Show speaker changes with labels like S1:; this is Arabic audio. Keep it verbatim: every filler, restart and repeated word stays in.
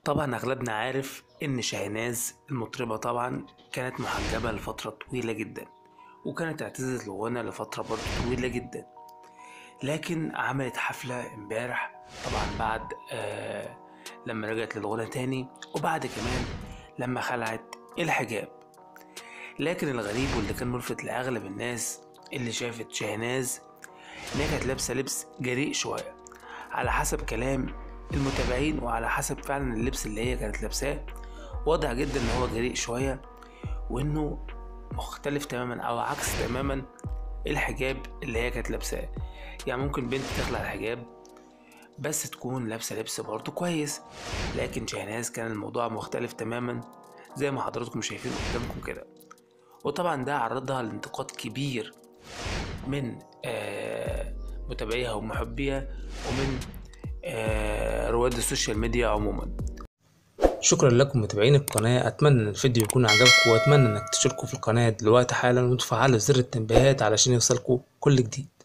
S1: طبعا أغلبنا عارف إن شاهناز المطربة طبعا كانت محجبة لفترة طويلة جدا، وكانت اعتزلت الغنى لفترة برضه طويلة جدا. لكن عملت حفلة امبارح طبعا بعد آه لما رجعت للغنى تاني، وبعد كمان لما خلعت الحجاب. لكن الغريب واللي كان ملفت لأغلب الناس اللي شافت شاهناز إنها كانت لابسة لبس جريء شوية على حسب كلام المتابعين، وعلى حسب فعلا اللبس اللي هي كانت لابساه واضح جدا ان هو جريء شوية، وانه مختلف تماما او عكس تماما الحجاب اللي هي كانت لابساه. يعني ممكن بنت تخلع الحجاب بس تكون لابسة لبس برضه كويس، لكن شاهناز كان الموضوع مختلف تماما زي ما حضراتكم شايفين قدامكم كده. وطبعا ده عرضها لانتقاد كبير من آه متابعيها ومحبيها ومن آه رواد السوشيال ميديا عموما. شكرا لكم متابعين القناة، اتمنى ان الفيديو يكون عجبكم، واتمنى انك تشتركوا في القناة دلوقتي حالا وتفعلوا زر التنبيهات علشان يوصلكوا كل جديد.